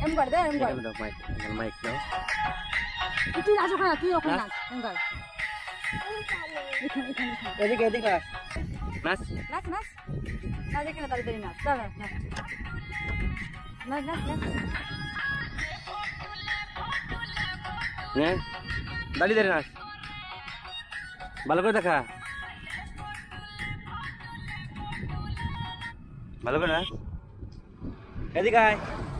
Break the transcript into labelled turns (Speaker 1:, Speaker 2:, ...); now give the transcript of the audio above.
Speaker 1: M কর দে M কর
Speaker 2: দাও মাইক মাইক দাও
Speaker 1: তুই নাচ ওখানে তুই ওখানে নাচ এম কর
Speaker 2: এদিকে এদিকে নাচ
Speaker 1: নাচ নাচ নাচ এখানে তাড়াতাড়ি নাচ দাঁড়া নাচ নাচ নাচ নাচ
Speaker 2: হ্যাঁ দাঁড়িয়ে দাঁড়িয়ে নাচ ভালো করে দেখা ভালো করে নাচ এদিকে আয়